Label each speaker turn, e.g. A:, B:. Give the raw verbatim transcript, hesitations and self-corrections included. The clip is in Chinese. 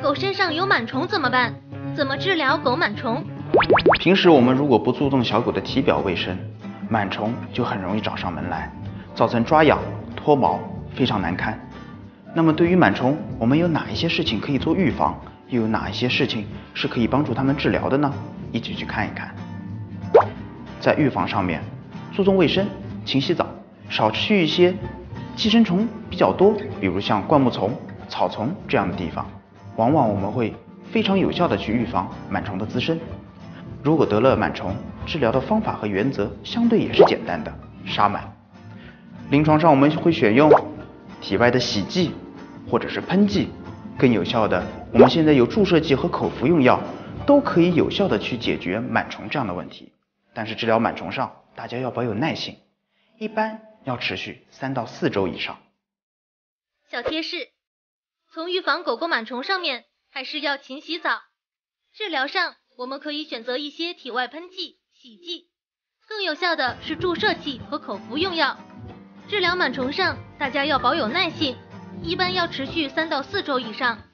A: 狗身上有螨虫怎么办？怎么治疗狗螨虫？
B: 平时我们如果不注重小狗的体表卫生，螨虫就很容易找上门来，造成抓痒、脱毛，非常难堪。那么对于螨虫，我们有哪一些事情可以做预防，又有哪一些事情是可以帮助它们治疗的呢？一起去看一看。在预防上面，注重卫生，勤洗澡，少去一些寄生虫比较多，比如像灌木丛、草丛这样的地方，往往我们会非常有效的去预防螨虫的滋生。如果得了螨虫，治疗的方法和原则相对也是简单的，杀螨。临床上我们会选用体外的洗剂或者是喷剂，更有效的，我们现在有注射剂和口服用药，都可以有效的去解决螨虫这样的问题。但是治疗螨虫上，大家要保有耐性，一般要持续三到四周以上。
A: 小贴士：从预防狗狗螨虫上面，还是要勤洗澡。治疗上，我们可以选择一些体外喷剂、洗剂，更有效的是注射剂和口服用药。治疗螨虫上，大家要保有耐性，一般要持续三到四周以上。